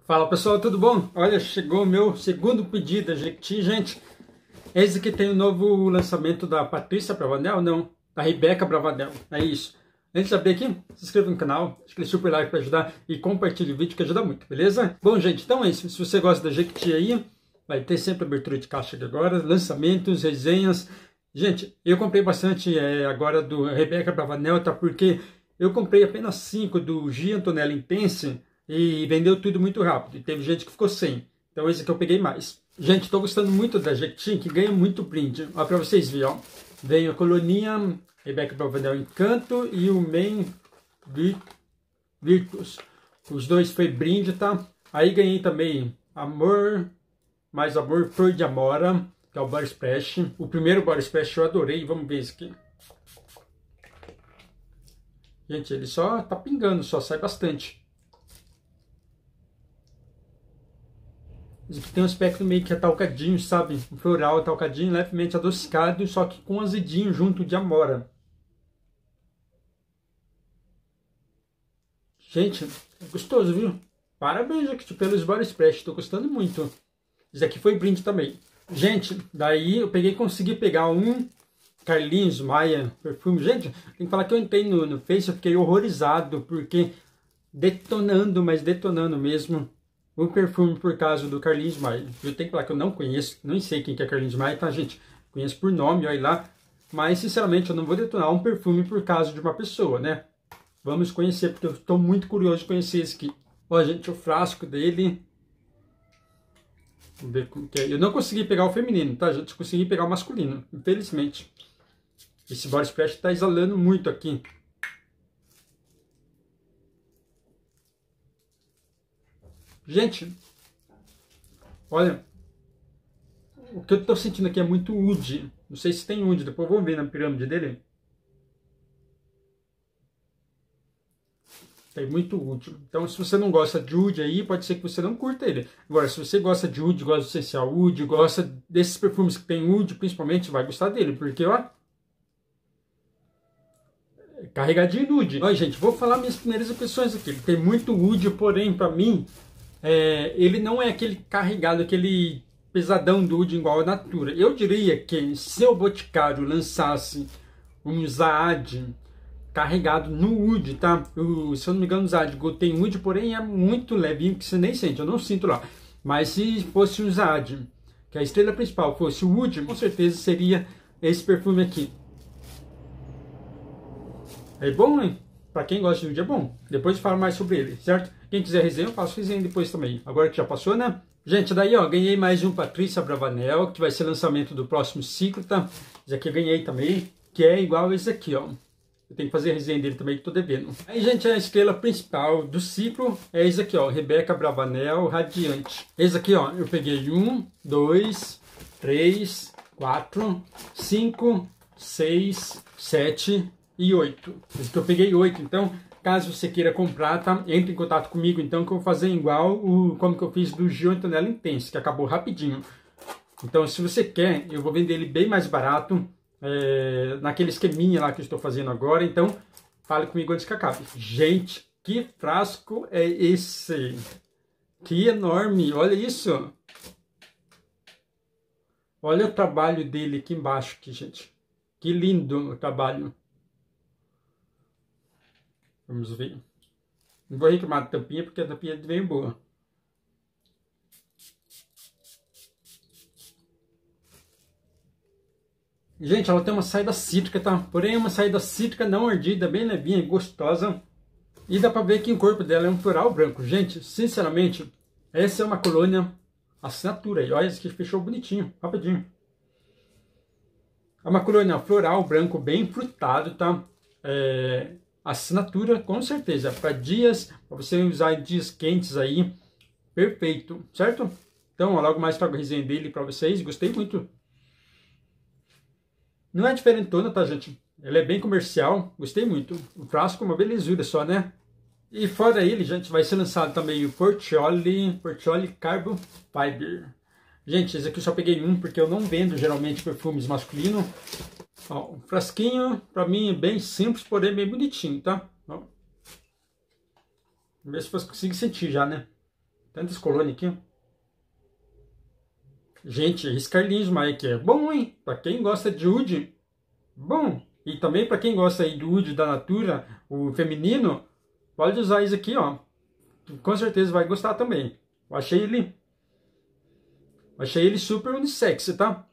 Fala pessoal, tudo bom? Olha, chegou o meu segundo pedido da Jequiti, gente. Esse aqui tem o novo lançamento da Patrícia Bravanel, não, da Rebeca Bravanel, é isso. Antes de abrir aqui, se inscreva no canal, acho que super like para ajudar e compartilhe o vídeo que ajuda muito, beleza? Bom, gente, então é isso. Se você gosta da Jequiti aí, vai ter sempre abertura de caixa aqui agora, lançamentos, resenhas. Gente, eu comprei bastante agora do Rebeca Bravanel, tá? Porque eu comprei apenas 5 do Gia Antonella Intense e vendeu tudo muito rápido. E teve gente que ficou sem. Então esse aqui eu peguei mais. Gente, estou gostando muito da Jequiti, que ganha muito brinde. Ó, para vocês verem, ó. Vem a coluninha Rebeca Bravanel Encanto e o Main Virtus. Os dois foi brinde, tá? Aí ganhei também Amor, Mais Amor, Flor de Amora, que é o Body Splash. O primeiro Body Splash eu adorei. Vamos ver esse aqui. Gente, ele só tá pingando, só sai bastante. Esse aqui tem um aspecto meio que atalcadinho, sabe? Um floral atalcadinho, levemente adocicado, só que com azedinho junto de amora. Gente, é gostoso, viu? Parabéns aqui pelos Body Splash, tô gostando muito. Esse aqui foi brinde também. Gente, daí eu consegui pegar um Carlinhos Maia perfume. Gente, tem que falar que eu entrei no Face, eu fiquei horrorizado, porque detonando, mas detonando mesmo, o perfume por causa do Carlinhos Maia. Eu tenho que falar que eu não conheço, não sei quem que é Carlinhos Maia, tá, gente? Conheço por nome, olha lá. Mas, sinceramente, eu não vou detonar um perfume por causa de uma pessoa, né? Vamos conhecer, porque eu estou muito curioso de conhecer esse aqui. Ó, gente, o frasco dele. Vamos ver como que é. Eu não consegui pegar o feminino, tá, gente? Consegui pegar o masculino, infelizmente. Esse Body Splash tá exalando muito aqui. Gente, olha, o que eu tô sentindo aqui é muito oud. Não sei se tem oud, depois eu vou ver na pirâmide dele. Tem muito oud. Então, se você não gosta de oud aí, pode ser que você não curta ele. Agora, se você gosta de oud, gosta do essencial oud, gosta desses perfumes que tem oud, principalmente, vai gostar dele, porque, ó, carregadinho de oud. Olha, gente, vou falar minhas primeiras impressões aqui. Ele tem muito oud, porém, pra mim, ele não é aquele carregado, aquele pesadão do oud igual a Natura. Eu diria que se o Boticário lançasse um Zaad carregado no oud, tá? Se eu não me engano, o Zaad tem oud, porém é muito levinho, que você nem sente, eu não sinto lá. Mas se fosse um Zaad, que a estrela principal fosse o oud, com certeza seria esse perfume aqui. É bom, né? Pra quem gosta de oud é bom. Depois eu falo mais sobre ele, certo? Quem quiser resenha, eu faço resenha depois também. Agora que já passou, né? Gente, daí, ó, ganhei mais um Patrícia Bravanel, que vai ser lançamento do próximo ciclo, tá? Esse aqui eu ganhei também, que é igual esse aqui, ó. Eu tenho que fazer a resenha dele também, que tô devendo. Aí, gente, a estrela principal do ciclo é esse aqui, ó, Rebeca Bravanel Radiante. Esse aqui, ó, eu peguei 1, 2, 3, 4, 5, 6, 7 e 8. Esse aqui eu peguei 8, então, caso você queira comprar, tá? Entre em contato comigo, então, que eu vou fazer igual como que eu fiz do Gia Antonella Intense, que acabou rapidinho. Então, se você quer, eu vou vender ele bem mais barato, naquele esqueminha lá que eu estou fazendo agora. Então, fale comigo antes que acabe. Gente, que frasco é esse? Que enorme, olha isso. Olha o trabalho dele aqui embaixo, aqui, gente. Que lindo o trabalho. Vamos ver. Não vou reclamar da tampinha, porque a tampinha veio boa. Gente, ela tem uma saída cítrica, tá? Porém, uma saída cítrica não ardida, bem levinha e gostosa. E dá pra ver que o corpo dela é um floral branco. Gente, sinceramente, essa é uma colônia assinatura. E olha, esse aqui fechou bonitinho, rapidinho. É uma colônia floral branco, bem frutado, tá? Assinatura, com certeza. Para dias, para você usar em dias quentes aí, perfeito, certo? Então, logo mais trago a resenha dele para vocês. Gostei muito. Não é diferentona, tá, gente? Ele é bem comercial, gostei muito. O frasco é uma belezura só, né? E fora ele, gente, vai ser lançado também o Portioli Carbon Fiber. Gente, esse aqui eu só peguei um, porque eu não vendo geralmente perfumes masculinos. Ó, um frasquinho, pra mim, é bem simples, porém bem bonitinho, tá? Ó. Vamos ver se você consegue sentir já, né? Tantas colônias aqui, ó. Gente, esse Carlinhos Maia aqui é bom, hein? Pra quem gosta de Wood, bom. E também pra quem gosta aí do Wood da Natura, o feminino, pode usar isso aqui, ó. Com certeza vai gostar também. Eu achei ele super unissex, tá?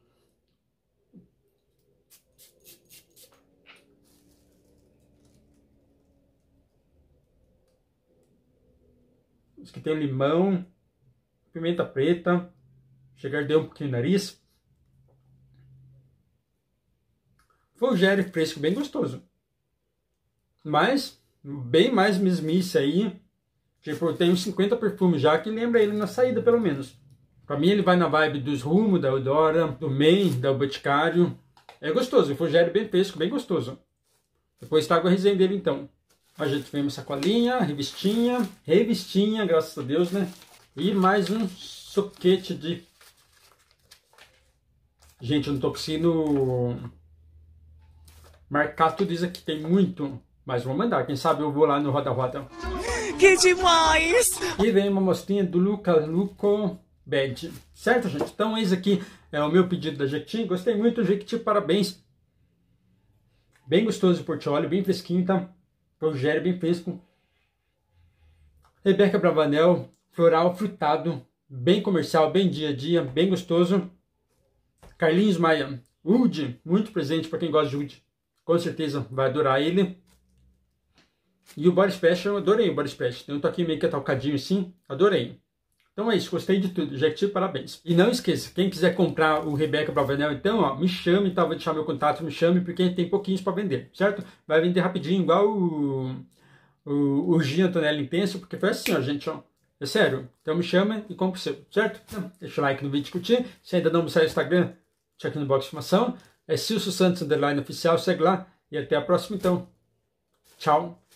Esse aqui tem limão, pimenta preta, chega a arder um pouquinho o nariz. Fougere fresco, bem gostoso. Mas, bem mais mesmice aí. Tipo, tem uns 50 perfumes já que lembra ele na saída, pelo menos. Pra mim ele vai na vibe dos Rumo, da Eudora, do Main, da Boticário. É gostoso, o Fougere bem fresco, bem gostoso. Depois trago a resenha dele então. A gente vem uma sacolinha, revistinha, graças a Deus, né? E mais um soquete de... Gente, eu não tô conseguindo marcar tudo isso aqui, tem muito. Mas vou mandar, quem sabe eu vou lá no Roda Roda. Que demais! E vem uma mostrinha do Luco Bad. Certo, gente? Então esse aqui é o meu pedido da Jequiti. Gostei muito, Jequiti, parabéns. Bem gostoso o portfólio, bem fresquinho, tá? Fougere bem fresco. Rebeca Bravanel, floral frutado, bem comercial, bem dia a dia, bem gostoso. Carlinhos Maia, Wood, muito presente para quem gosta de Wood. Com certeza vai adorar ele. E o Body Special, eu adorei o Body Special. Tem um toquinho meio que atalcadinho assim, adorei. Então é isso, gostei de tudo. Jequiti, parabéns. E não esqueça, quem quiser comprar o Rebeca Bravanel, então, ó, me chame, tá? Vou deixar meu contato, me chame, porque tem pouquinhos para vender, certo? Vai vender rapidinho, igual o Gin Antonelli Intenso, porque foi assim, ó, gente, ó. É sério. Então me chama e compre o seu, certo? Então, deixa o like no vídeo, curtir. Se ainda não me segue no Instagram, check no box de informação. É Silcio Santos _oficial, segue lá. E até a próxima, então. Tchau.